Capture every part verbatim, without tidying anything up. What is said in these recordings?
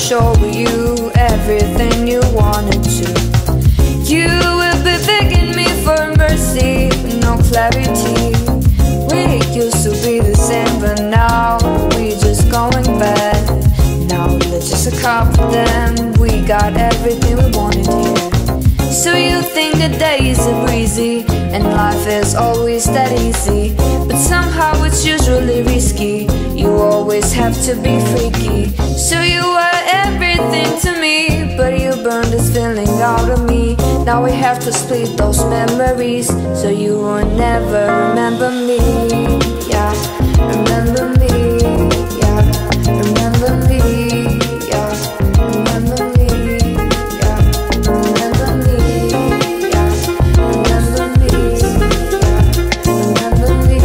show you everything you wanted to. You will be begging me for mercy, but no clarity. We used to be the same, but now we just going bad. Now let's just a couple of them. We got everything we wanted here. So you think the days are breezy and life is always that easy, but somehow it's usually risky. You always have to be freaky. So you were everything to me, but you burned this feeling out of me. Now we have to split those memories, so you will never remember me. Yeah, remember me. Yeah, remember me. Yeah, remember me. Yeah, remember me. Yeah, remember me. Yeah, remember me.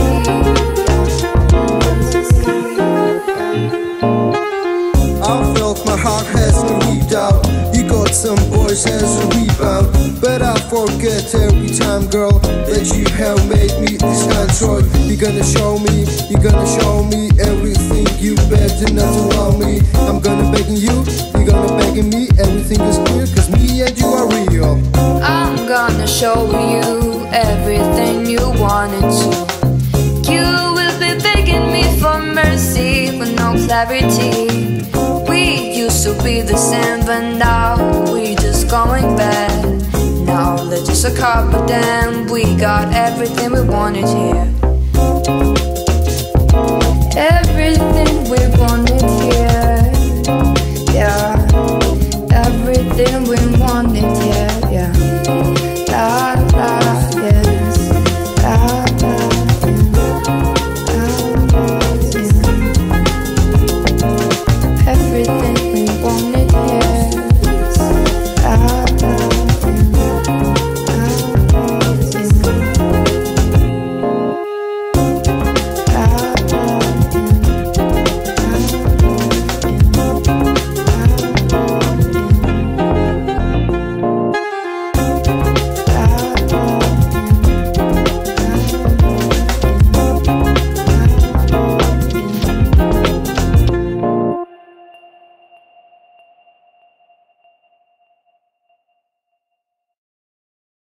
I felt my heart has to read out. You got some boys as a rebound, but I forget every time, girl, that you have made me this control. You're gonna show me, you're gonna show me everything. You better not to allow me. I'm gonna begging you, you're gonna begging me. Everything is clear, cause me and you are real. I'm gonna show you everything you wanted to. You will be begging me for mercy with no clarity. We used to be the same, but now we just going bad. Now let's just a couple of them. We got everything we wanted here.